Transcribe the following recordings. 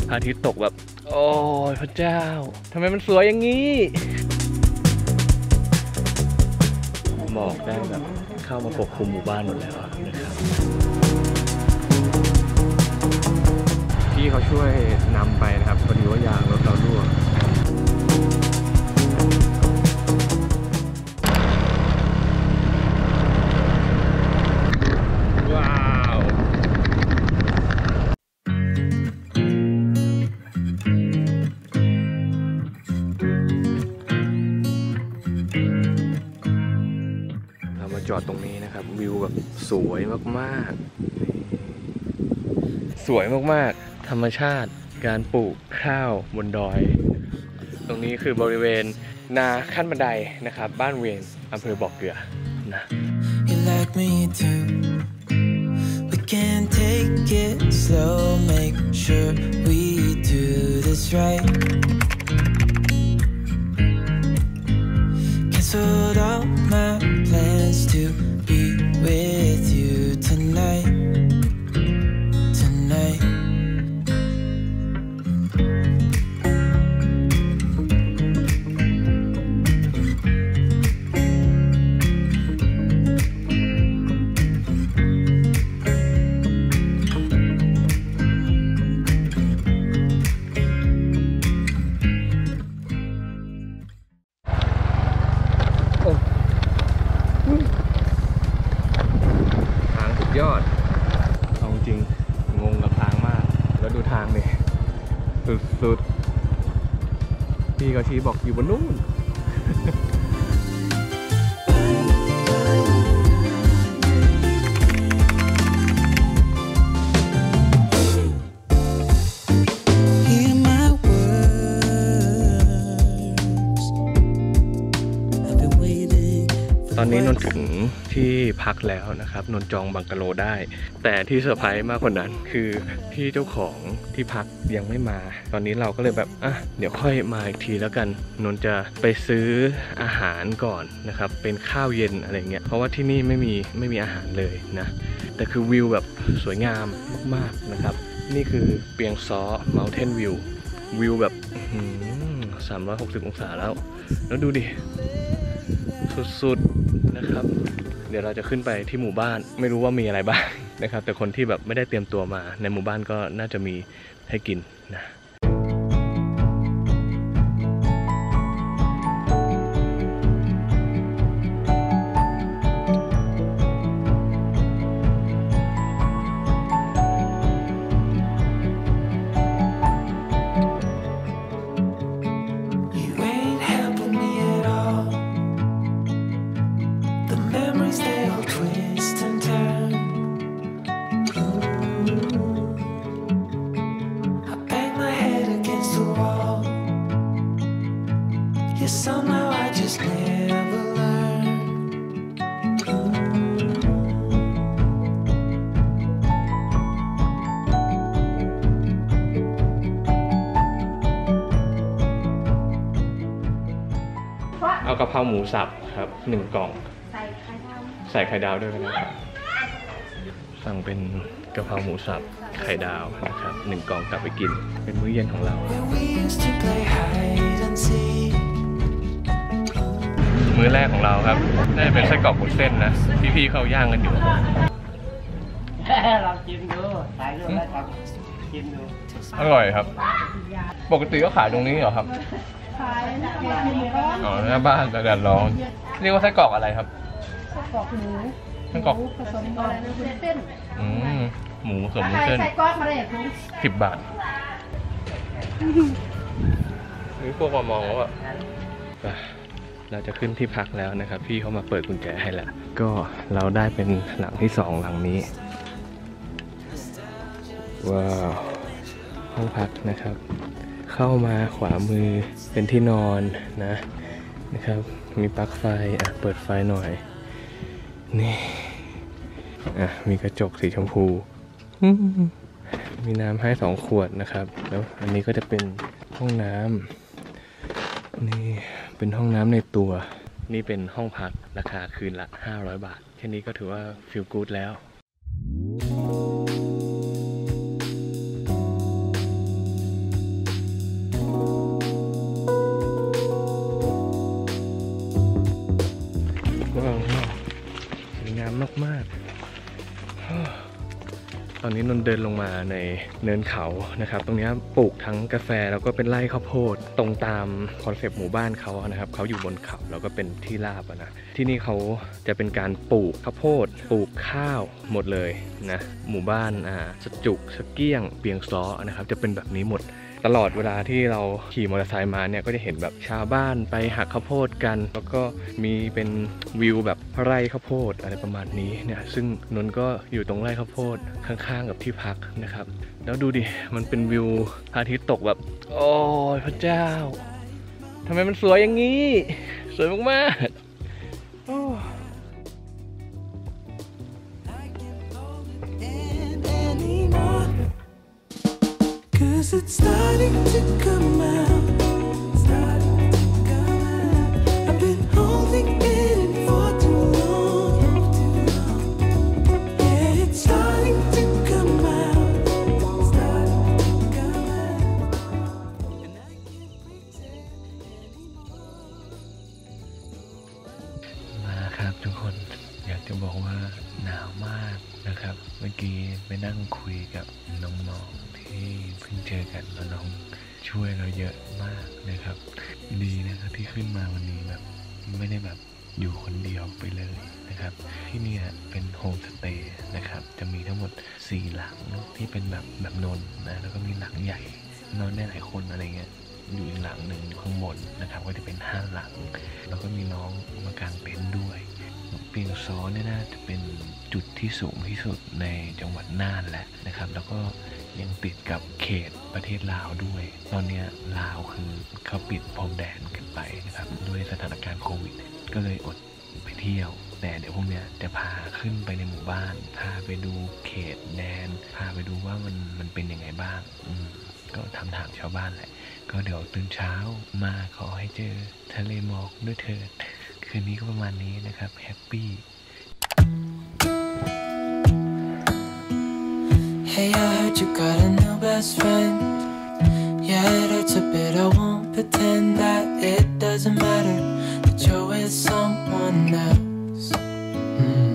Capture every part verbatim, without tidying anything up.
พระอาทิตย์ตกแบบโอ้ยพระเจ้าทำไมมันสวยอย่างนี้หมอกได้แบบเข้ามาปกคลุมหมู่บ้านหมดแล้วนะครับพี่เขาช่วยนำไปนะครับพอดีว่ายางรถเรารั่วว้าวเรามาจอดตรงนี้นะครับวิวแบบสวยมากๆสวยมากๆธรรมชาติการปลูกข้าวบนดอยตรงนี้คือบริเวณนาขั้นบันไดนะครับบ้านเวียนอำเภอบ่อเกลือนะCan take it slow, make sure we do this right. Canceled all my plans to be with you tonight, tonight.ยอดเอาจริงงงกับทางมากแล้วดูทางนี่สุดๆพี่เขาชี้บอกอยู่บนนู้นตอนนี้นนถึงที่พักแล้วนะครับนนจองบังกะโลได้แต่ที่เซอร์ไพรส์มากกว่านั้นคือพี่เจ้าของที่พักยังไม่มาตอนนี้เราก็เลยแบบอ่ะเดี๋ยวค่อยมาอีกทีแล้วกันนนจะไปซื้ออาหารก่อนนะครับเป็นข้าวเย็นอะไรเงี้ยเพราะว่าที่นี่ไม่มีไม่มีอาหารเลยนะแต่คือวิวแบบสวยงามมากๆนะครับนี่คือเปียงซ้อ Mountain View วิวแบบสามร้อยหกสิบองศาแล้วแล้วดูดิสุดๆนะครับเดี๋ยวเราจะขึ้นไปที่หมู่บ้านไม่รู้ว่ามีอะไรบ้างนะครับแต่คนที่แบบไม่ได้เตรียมตัวมาในหมู่บ้านก็น่าจะมีให้กินนะSomehow I just never learned. เอากะเพราหมูสับครับหนึ่งกล่องใส่ไข่ดาวใส่ไข่ดาวด้วยนะครับสั่งเป็นกะเพราหมูสับไข่ดาวนะครับหนึ่งกล่องกลับไปกินเป็นมื้อเย็นของเรามื้อแรกของเราครับน่าจะเป็นไส้กรอกหมูเส้นนะพี่ๆเขาย่างกันอยู่ลองกินดูถ่ายรูปแล้วกินดูอร่อยครับปกติก็ขายตรงนี้เหรอครับขายอ๋อหน้าบ้านแต่แดดร้อนเรียกว่าไส้กรอกอะไรครับไส้กรอกหมูไส้กรอกผสมอะไรนะเส้นอืมหมูผสมเส้นไส้กรอกมาเลยสิบบาทนี่พวกมามองว่าเราจะขึ้นที่พักแล้วนะครับพี่เขามาเปิดกุญแจให้แล้วก็เราได้เป็นหลังที่สองหลังนี้ว้าวห้องพักนะครับเข้ามาขวามือเป็นที่นอนนะนะครับมีปลั๊กไฟอ่ะเปิดไฟหน่อยนี่อ่ะมีกระจกสีชมพูมีน้ำให้สองขวดนะครับแล้วอันนี้ก็จะเป็นห้องน้ำนี่เป็นห้องน้ำในตัวนี่เป็นห้องพักราคาคืนละห้าร้อยบาทแค่นี้ก็ถือว่าฟีลกู๊ดแล้วตอนนี้นนเดินลงมาในเนินเขานะครับตรงนี้ปลูกทั้งกาแฟแล้วก็เป็นไร่ข้าวโพดตรงตามคอนเซปต์หมู่บ้านเขานะครับเขาอยู่บนเขาแล้วก็เป็นที่ราบนะที่นี่เขาจะเป็นการปลูกข้าวโพดปลูกข้าวหมดเลยนะหมู่บ้านอ่าสจุกสเกี้ยงเปียงซ้อนะครับจะเป็นแบบนี้หมดตลอดเวลาที่เราขี่มอเตอร์ไซค์มาเนี่ยก็จะเห็นแบบชาวบ้านไปหักข้าวโพดกันแล้วก็มีเป็นวิวแบบไร่ข้าวโพดอะไรประมาณนี้เนี่ยซึ่งนนก็อยู่ตรงไร่ข้าวโพดข้างๆกับที่พักนะครับแล้วดูดิมันเป็นวิวพระอาทิตย์ตกแบบโอ้ยพระเจ้าทำไมมันสวยอย่างนี้สวยมากๆโอ้ Cause it's starting to come out, starting to come out. I've been holding it in for too long, too long. Yeah, it's starting to come out, starting to come out. And I can't pretend anymore. มาครับทุกคนอยากจะบอกว่าหนาวมากนะครับเมื่อกี้ไปนั่งคุยกับน้องๆที่เพิ่งเจอกันแล้วน้องช่วยเราเยอะมากนะครับดีนะครับที่ขึ้นมาวันนี้แบบไม่ได้แบบอยู่คนเดียวไปเลยนะครับที่นี่เป็นโฮมสเตย์นะครับจะมีทั้งหมดสี่หลังที่เป็นแบบแบบนนนะแล้วก็มีหลังใหญ่นอนได้หลายคนอะไรเงี้ยอยู่อีกหลังหนึ่งอยู่ข้างบนนะครับก็จะเป็นห้าหลังแล้วก็มีน้องมากางเต็นท์ด้วยเปียงซ้อเนี่ยน่าจะเป็นจุดที่สูงที่สุดในจังหวัดน่านแหละนะครับแล้วก็ยังติดกับเขตประเทศลาวด้วยตอนนี้ลาวคือเขาปิดพรมแดนกันไปนะครับด้วยสถานการณ์โควิดก็เลยอดไปเที่ยวแต่เดี๋ยวพวกเนี้ยจะพาขึ้นไปในหมู่บ้านพาไปดูเขตแดนพาไปดูว่ามันมันเป็นยังไงบ้างอืมก็ทำถามชาวบ้านแหละก็เดี๋ยวตื่นเช้ามาขอให้เจอทะเลหมอกด้วยเถิดคืนนี้ก็ประมาณนี้นะครับแฮปปี้ Hey, I heard you got a new best friend. Yeah, it hurts a bit. I won't pretend that it doesn't matter that you're with someone else. Mm.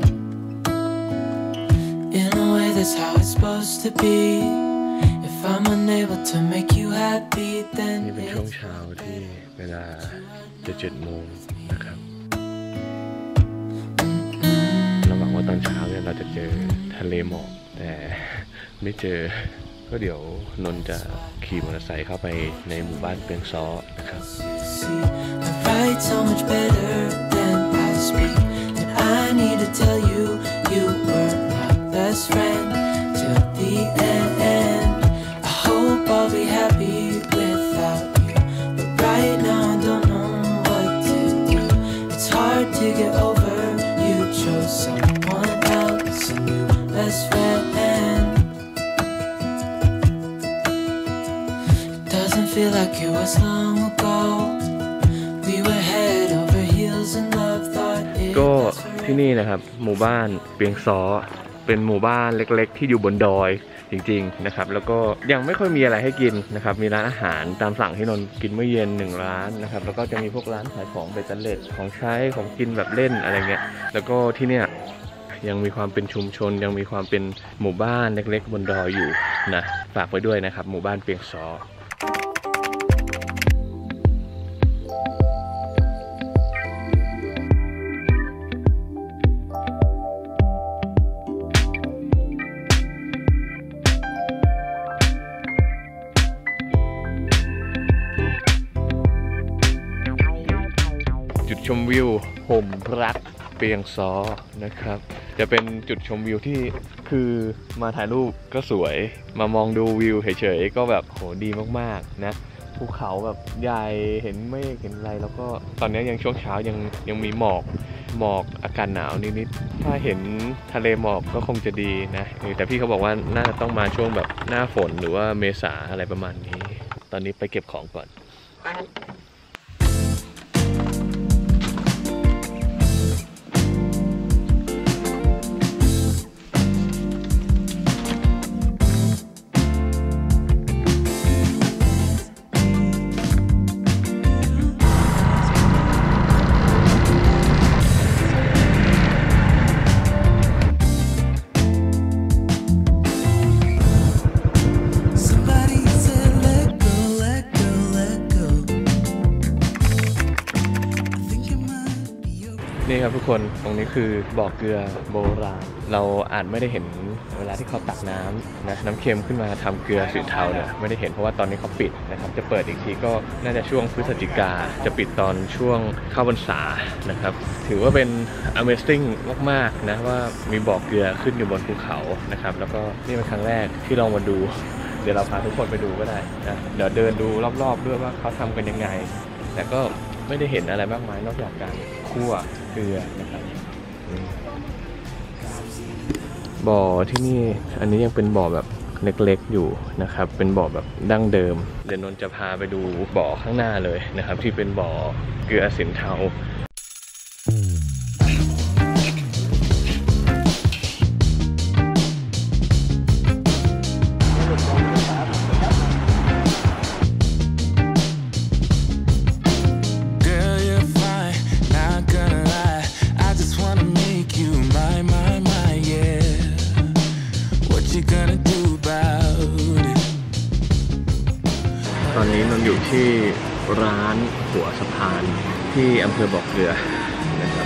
In a way, that's how it's supposed to be. If I'm unable to make you happy, then นี่เป็นช่วงเช้าที่เวลาจะเจ็ดโมงนะครับเราหวังว่าตอนเช้าเนี่ยเราจะเจอทะเลหมอกแต่ไม่เจอก็เดี๋ยวนนจะขี่มอเตอร์ไซค์เข้าไปในหมู่บ้านเปียงซ้อนะครับ Feel like it was long ago. We were head over heels in love. Thought it ก็ที่นี่นะครับหมู่บ้านเปียงซ้อเป็นหมู่บ้านเล็กๆที่อยู่บนดอยจริงๆนะครับแล้วก็ยังไม่ค่อยมีอะไรให้กินนะครับมีร้านอาหารตามสั่งที่นนกินเมื่อเย็นหนึ่งร้านนะครับแล้วก็จะมีพวกร้านขายของเบตเตอร์เล็ตของใช้ของกินแบบเล่นอะไรเงี้ยแล้วก็ที่เนี่ยยังมีความเป็นชุมชนยังมีความเป็นหมู่บ้านเล็กๆบนดอยอยู่นะฝากไว้ด้วยนะครับหมู่บ้านเปียงซ้อจุดชมวิวห่มรักเปียงซ้อนะครับจะเป็นจุดชมวิวที่คือมาถ่ายรูปก็สวยมามองดูวิวเฉยๆก็แบบโหดีมากๆนะภูเขาแบบใหญ่เห็นเมฆเห็นอะไรแล้วก็ตอนนี้ยังช่วงเช้ายังยังมีหมอกหมอกอากาศหนาวนิดๆถ้าเห็นทะเลหมอกก็คงจะดีนะแต่พี่เขาบอกว่าน่าจะต้องมาช่วงแบบหน้าฝนหรือว่าเมษาอะไรประมาณนี้ตอนนี้ไปเก็บของก่อนกคนตรงนี้คือบ่อเกลือโบราณเราอาจไม่ได้เห็นเวลาที่เขาตักน้ำนะน้ำเค็มขึ้นมาทำเกลือสีเทาเนี่ยไม่ได้เห็นเพราะว่าตอนนี้เขาปิดนะครับจะเปิดอีกทีก็น่าจะช่วงพฤศจิกาจะปิดตอนช่วงเข้าพรรษานะครับถือว่าเป็น Amazing มากๆนะว่ามีบ่อเกลือขึ้นอยู่บนภูเขานะครับแล้วก็นี่เป็นครั้งแรกที่ลองมาดูเดี๋ยวเราพาทุกคนไปดูก็ได้นะเดี๋ยวเดินดูรอบๆด้วยว่าเขาทำกันยังไงแต่ก็ไม่ได้เห็นอะไรมากมายนอกจากการคั่วเกลือนะครับบ่อที่นี่อันนี้ยังเป็นบ่อแบบเล็กๆอยู่นะครับเป็นบ่อแบบดั้งเดิมเดี๋ยวนนท์จะพาไปดูบ่อข้างหน้าเลยนะครับที่เป็นบ่อเกลือสินเทาตอนนี้นนท์อยู่ที่ร้านหัวสะพานที่อำเภอบ่อเกลือนะครับ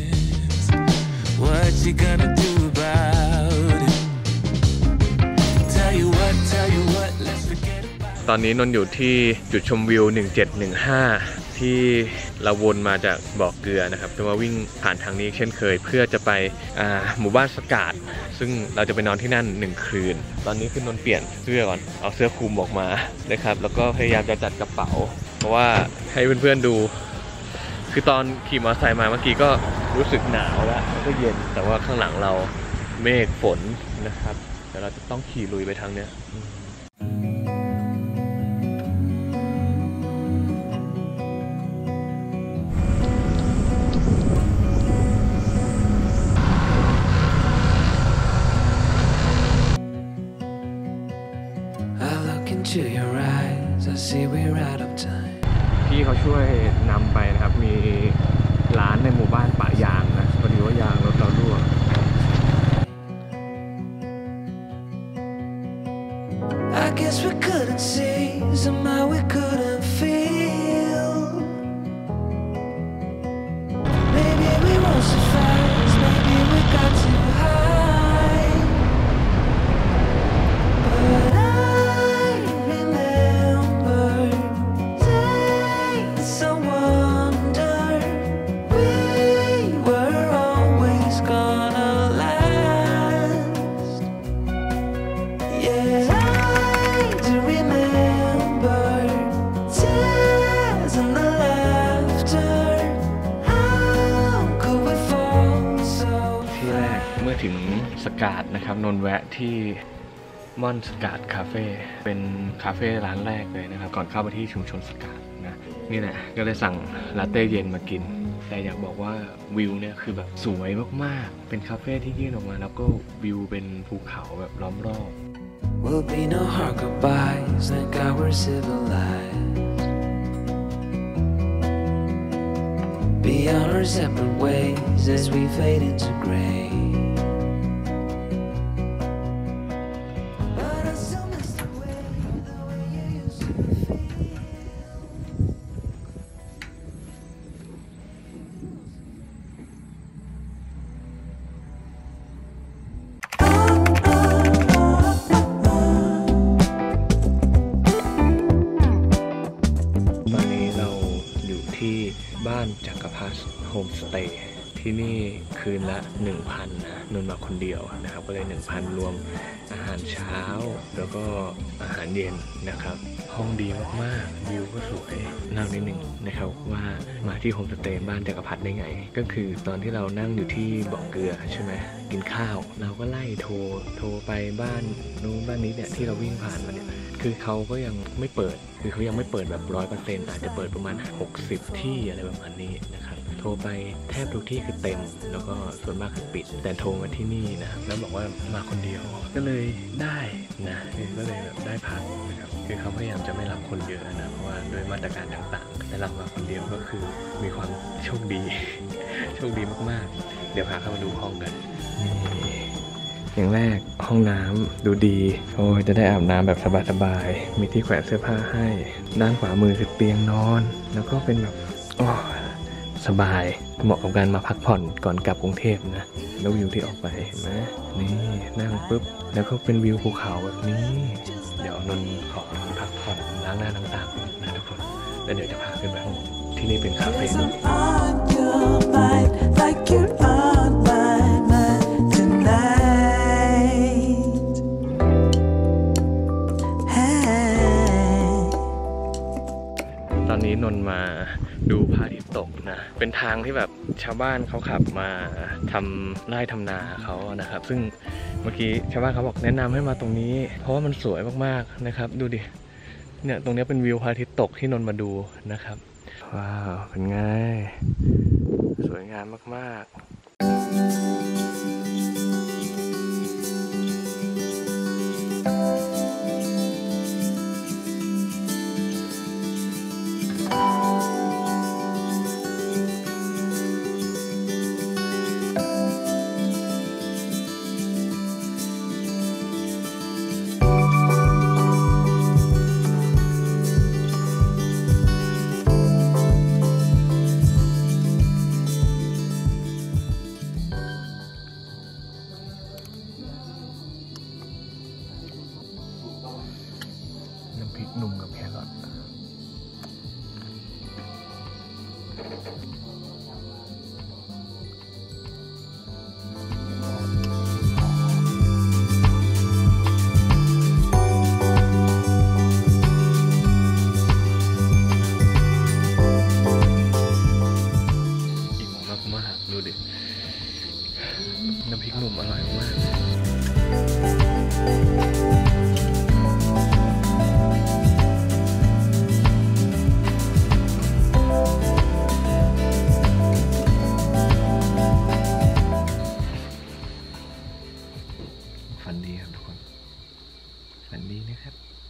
ตอนนี้นนท์อยู่ที่จุดชมวิวหนึ่งเจ็ดหนึ่งห้าที่เราวนมาจากบ่อเกลือนะครับจะมาวิ่งผ่านทางนี้เช่นเคยเพื่อจะไปหมู่บ้านสกาดซึ่งเราจะไปนอนที่นั่นหนึ่งคืนตอนนี้คือนนท์เปลี่ยนเสื้อก่อนเอาเสื้อคลุมออกมานะครับแล้วก็พยายามจะจัดกระเป๋าเพราะว่าให้เพื่อนๆดูคือตอนขี่มอเตอร์ไซค์มาเมื่อกี้ก็รู้สึกหนาวแล้วก็เย็นแต่ว่าข้างหลังเราเมฆฝนนะครับแต่เราจะต้องขี่ลุยไปทางเนี้ยพี่เขาช่วยนำไปนะครับมีร้านในหมู่บ้านป่ายางนะพอดีว่ายางรถเรารั่ว I guess we couldn't see, somehow we couldn't feel. Maybe we rose too fast, maybe we got too high. But I remember days I wonder we were always gonna last. Yeah. ถึงสกาดนะครับนนแวะที่ม่อนสกาดคาเฟ่เป็นคาเฟ่ร้านแรกเลยนะครับก่อนเข้ามาที่ชุมชนสกาดนะนี่แหละก็เลยสั่งลาเต้เย็นมากินแต่อยากบอกว่าวิวเนี่ยคือแบบสวยมากๆเป็นคาเฟ่ที่ยื่นออกมาแล้วก็วิวเป็นภูเขาแบบล้อมรอบ Will be no hard goodbyes, thank God we're civilized. Beyond our separate ways as we fade into gray. บ้านจักรพรรดิโฮมสเตย์ที่นี่คืนละ หนึ่งพัน นะนนมาคนเดียวนะครับก็เลย หนึ่งพัน รวมอาหารเช้าแล้วก็อาหารเย็นนะครับห้องดีมากๆวิวก็สวยเล่านิดนึงนะครับว่ามาที่โฮมสเตย์บ้านจักรพรรดิได้ไงก็คือตอนที่เรานั่งอยู่ที่บ่อเกลือใช่ไหมกินข้าวเราก็ไล่โทรโทรไปบ้านนู้นบ้านนี้เนี่ยที่เราวิ่งผ่านมาเนี่ยคือเขาก็ยังไม่เปิดคือเขายังไม่เปิดแบบร้อยเปอร์เซ็นต์อาจจะเปิดประมาณหกสิบที่อะไรประมาณนี้นะครับโทรไปแทบทุกที่คือเต็มแล้วก็ส่วนมากคือปิดแต่โทรมาที่นี่นะแล้วบอกว่ามาคนเดียวก็เลยได้นะก็เลยแบบได้พักนะครับคือเขาพยายามจะไม่รับคนเยอะนะเพราะว่าด้วยมาตรการต่างๆแต่เรามาคนเดียวก็คือมีความโชคดี โชคดีมากๆเดี๋ยวพาเข้ามาดูห้องกันอย่างแรกห้องน้ำดูดีโอ้ยจะได้อาบน้ำแบบสบายๆมีที่แขวนเสื้อผ้าให้ด้านขวามือคือเตียงนอนแล้วก็เป็นแบบโอ้สบายเหมาะกับการมาพักผ่อนก่อนกลับกรุงเทพนะแล้ววิวที่ออกไปเห็นไหมนี่นั่งปุ๊บแล้วก็เป็นวิวภูเขาแบบนี้เดี๋ยวนนขอพักผ่อนล้างหน้าล้างตาก่อนนะทุกคนแล้วเดี๋ยวจะพาขึ้นไปข้างบนที่นี่เป็นคาเฟ่ Cause I'm on your mind, like you're on my mind tonight. Hey. ตอนนี้นนมาดูพระอาทิตย์ตกนะเป็นทางที่แบบชาวบ้านเขาขับมาทำไร่ทำนาเขานะครับซึ่งเมื่อกี้ชาวบ้านเขาบอกแนะนำให้มาตรงนี้เพราะว่ามันสวยมากๆนะครับดูดิเนี่ยตรงนี้เป็นวิวพระอาทิตย์ตกที่นนมาดูนะครับว้าวเป็นไงสวยงามมากๆน้ำพริกหนุ่มกับแครอทอิ่มมากๆดูดิน้ำพริกหนุ่มอร่อยมากฝันดีครับทุกคนฝันดีนะครับ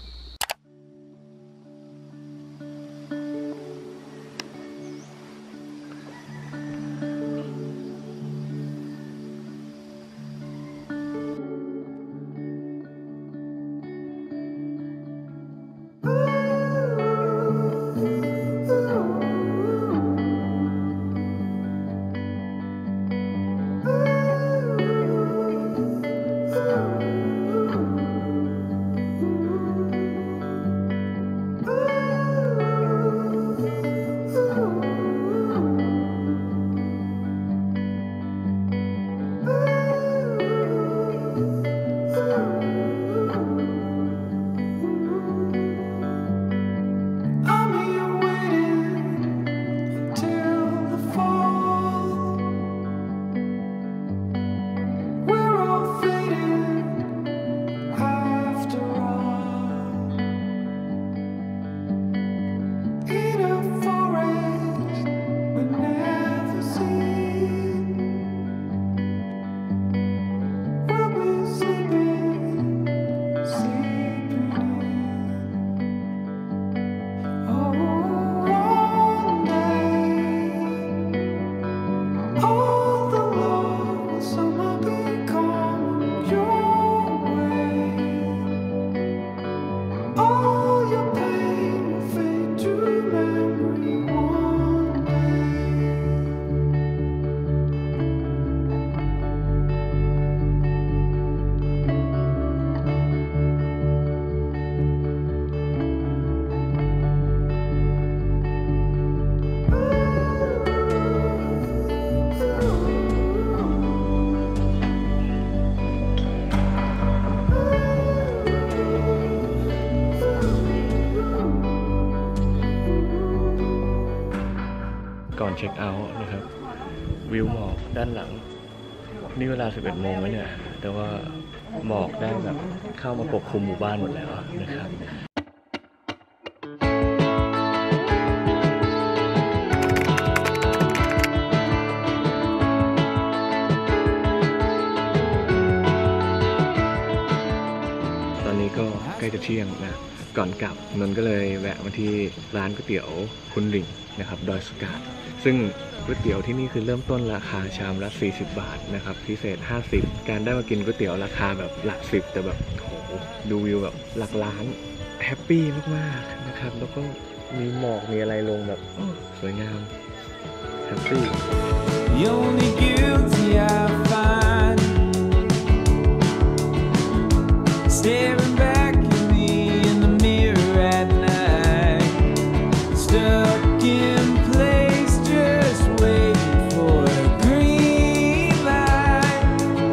ก่อนเช็คเอาท์นะครับวิวหมอกด้านหลังนี่เวลาสิบเอ็ดโมงแล้วเนี่ยแต่ว่าหมอกได้แบบเข้ามาปกคลุมหมู่บ้านหมดแล้วนะครับตอนนี้ก็ใกล้จะเที่ยงนะก่อนกลับนนท์ก็เลยแวะมาที่ร้านก๋วยเตี๋ยวคุณหลิงนะครับดอยสกาดซึ่งก๋วยเตี๋ยวที่นี่คือเริ่มต้นราคาชามละสี่สิบบาทนะครับพิเศษห้าสิบการได้มากินก๋วยเตี๋ยวราคาแบบหลักสิบแต่แบบโหดูวิวแบบหลักล้านแฮปปี้มากๆนะครับแล้วก็มีหมอกมีอะไรลงแบบสวยงามแฮท็กซี่ The only guilty I find staring back at me in the mirror at night, stuck in place just waiting for a green light.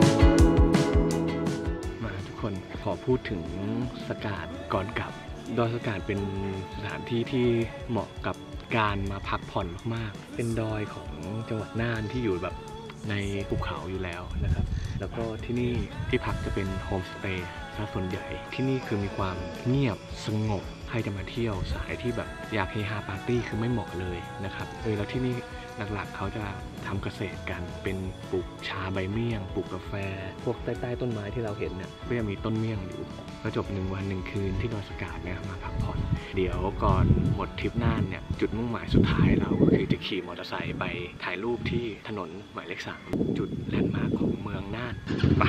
มาทุกคนขอพูดถึงสกาดก่อนกลับดอยสกาดเป็นสถานที่ที่เหมาะกับการมาพักผ่อนมากๆเป็นดอยของจังหวัดน่านที่อยู่แบบในภูเขาอยู่แล้วนะครับแล้วก็ที่นี่ที่พักจะเป็นโฮมสเตย์ซะส่วนใหญ่ที่นี่คือมีความเงียบสงบใครจะมาเที่ยวสายที่แบบอยากเฮฮาปาร์ตี้คือไม่เหมาะเลยนะครับเออแล้วที่นี่หลักๆเขาจะทำเกษตรกันเป็นปลูกชาใบเมี่ยงปลูกกาแฟพวกใต้ๆต้นไม้ที่เราเห็นเนี่ยก็จะมีต้นเมี่ยงอยู่ก็จบหนึ่งวันหนึ่งคืนที่ดอยสกาดเนี่ยมาพักผ่อนเดี๋ยวก่อนหมดทริปน่านเนี่ยจุดมุ่งหมายสุดท้ายเราก็คือจะขี่มอเตอร์ไซค์ไปถ่ายรูปที่ถนนหมายเลขสามจุดแลนด์มาร์คของเมืองน่านไป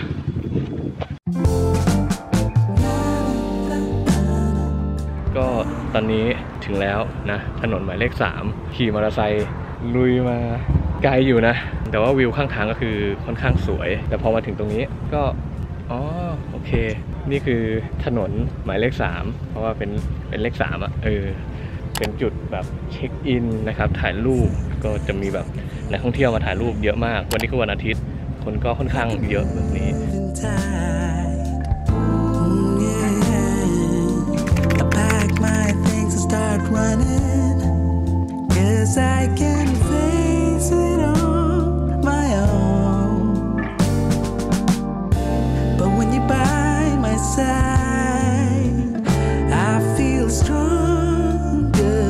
ก็ตอนนี้ถึงแล้วนะถนนหมายเลขสามขี่มอเตอร์ไซค์ลุยมาไกลอยู่นะแต่ว่าวิวข้างทางก็คือค่อนข้างสวยแต่พอมาถึงตรงนี้ก็อ๋อโอเคนี่คือถนนหมายเลขสามเพราะว่าเป็นเป็นเลขสามอ่ะเออเป็นจุดแบบเช็คอินนะครับถ่ายรูปก็จะมีแบบนักท่องเที่ยวมาถ่ายรูปเยอะมากวันนี้คือวันอาทิตย์คนก็ค่อนข้างเยอะแบบนี้ I can face it on my own, but when you're by my side, I feel stronger.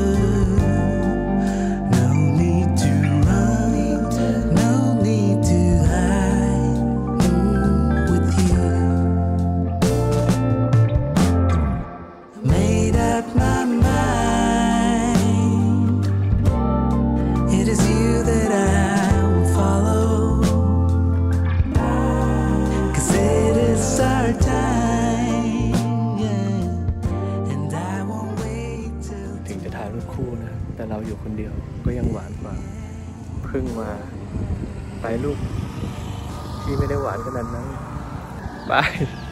No need to run, no need to hide mm, with you. Made up my mind.It is you that I will follow, 'cause it is our time, yeah, and I won't wait till ถึงจะถ่ายรูปคู่นะแต่เราอยู่คนเดียวก็ยังหวานกว่าเพิ่งมาถ่ายรูปที่ไม่ได้หวานขนาดนั้นบาย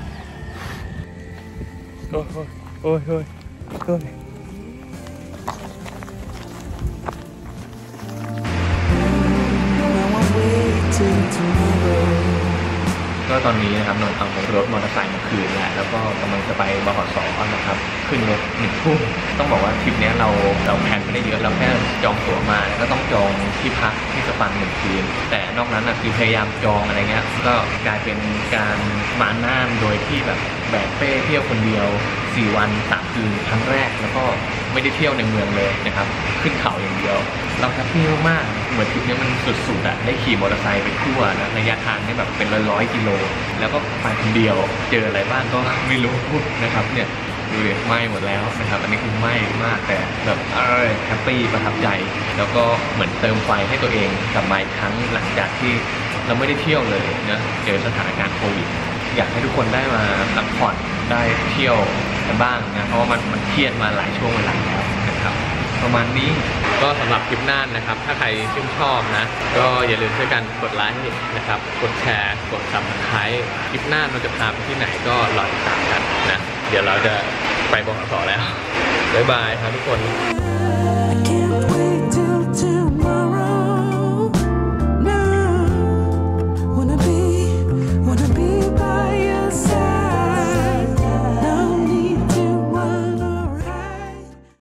โอ้ยโอ้ยโอ้ยโอ้ยก็ตอนนี้นะครับนนท์เอารถมอเตอร์ไซค์มาคืนแล้วแล้วก็กำลังจะไปบขส.นะครับขึ้นรถหนึ่งทุ่มต้องบอกว่าทริปนี้เราเราแพลนไม่ได้เยอะเราแค่จองตั๋วมาแล้วก็ต้องจองที่พักที่สปันหนึ่งคืนแต่นอกนั้นนะคือพยายามจองอะไรเงี้ยก็กลายเป็นการมาน่านโดยที่แบบแบกเป้เที่ยวคนเดียวสี่วันสามคืนครั้งแรกแล้วก็ไม่ได้เที่ยวในเมืองเลยนะครับขึ้นเขาอย่างเดียวเราแฮปปี้มากๆเหมือนทริปนี้มันสุดๆอ่ะได้ขี่มอเตอร์ไซค์ไปทั่วนะระยะทางนี่แบบเป็นร้อยๆกิโลแล้วก็ไปคนเดียวเจออะไรบ้างก็ไม่รู้นะครับเนี่ยดูดิไหม้หมดแล้วนะครับอันนี้คือไหม้มากแต่แบบเออแฮปปี้ประทับใจแล้วก็เหมือนเติมไฟให้ตัวเองกลับมาอีกครั้งหลังจากที่เราไม่ได้เที่ยวเลยนะเจอสถานการณ์โควิดอยากให้ทุกคนได้มาพักผ่อนได้เที่ยวกันบ้างนะเพราะว่ามันมันเครียดมาหลายช่วงเวลาแล้วนะครับประมาณนี้ก็สำหรับคลิปน่านนะครับถ้าใครชื่นชอบนะก็อย่าลืมช่วยกันกดไลค์นะครับกดแชร์กด ซับสไครบ์ คลิปน่านเราจะพาไปที่ไหนก็รอติดตามกันนะเดี๋ยวเราจะไปบขส.แล้วบ๊ายบายครับทุกคน I can't wait